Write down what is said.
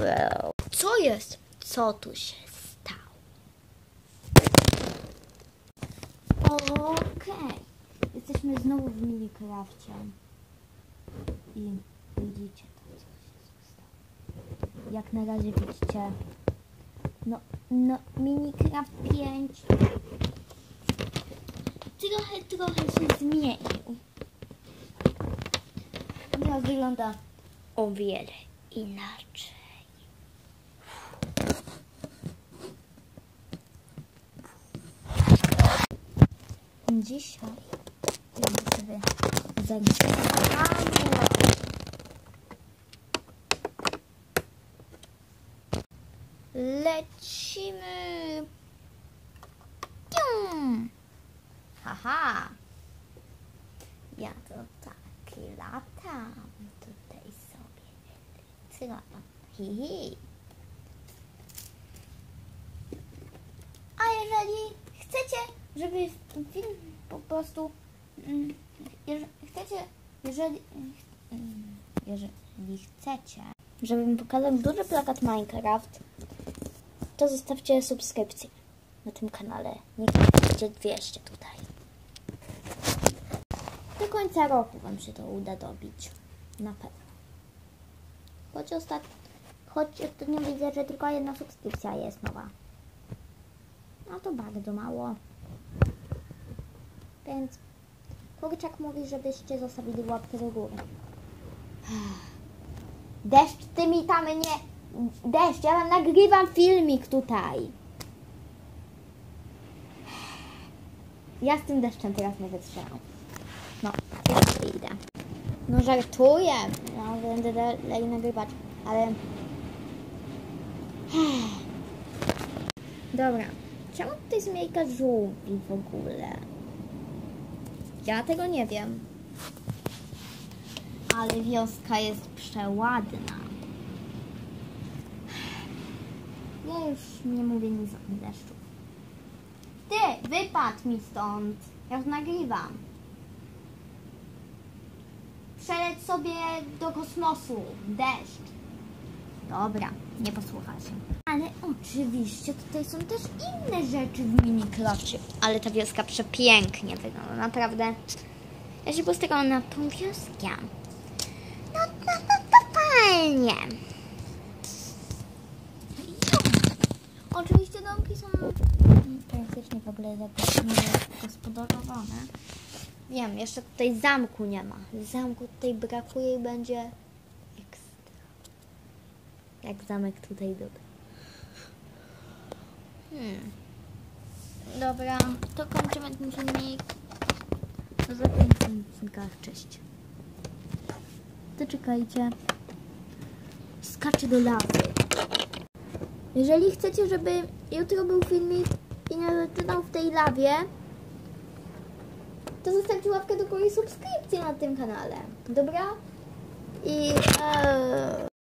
Co jest? Co tu się stało? Okej. Jesteśmy znowu w Minecrafcie. I widzicie to, co się stało. Jak na razie widzicie. No, Minecraft 5 trochę się zmienił. Teraz wygląda o wiele inaczej. Dzisiaj sobie zagramy. Lecimy. Haha. Ja to tak latam. Tutaj sobie latam. Hihi. A jeżeli chcecie, żeby film po prostu... Jeżeli chcecie, żebym pokazał duży plakat Minecraft, to zostawcie subskrypcję na tym kanale. Niech będzie 200 tutaj. Do końca roku wam się to uda dobić. Na pewno. Choć ostatnio widzę, że tylko jedna subskrypcja jest nowa. No to bardzo mało. Więc Kurczak mówi, żebyście zostawili łapkę do góry. Deszcz, ty mi tam nie... Deszcz, ja wam nagrywam filmik tutaj. Ja z tym deszczem teraz nie wytrzymam. No, teraz idę. No żartuję. Ja będę dalej nagrywać, ale... Dobra. Czemu tutaj zmiejka żółwi w ogóle? Ja tego nie wiem. Ale wioska jest przeładna. Ja już nie mówię nic o tym deszczu. Ty, wypadł mi stąd. Ja już nagrywam. Przeleć sobie do kosmosu. Deszcz. Dobra, nie posłuchacie. Ale oczywiście tutaj są też inne rzeczy w Minecrafcie. Ale ta wioska przepięknie wygląda, naprawdę. Ja się postaram na tą wioskę. No fajnie. Oczywiście domki są praktycznie w ogóle zagospodarowane. Wiem, jeszcze tutaj zamku nie ma. Zamku tutaj brakuje i będzie ekstra. Jak zamek tutaj dobry. Dobra, to kończymy ten filmik. Do zobaczenia. Cześć. To czekajcie. Skaczę do lawy. Jeżeli chcecie, żeby jutro był filmik i nie zaczynał w tej lawie, to zostawcie łapkę do góry i subskrypcję na tym kanale. Dobra? I...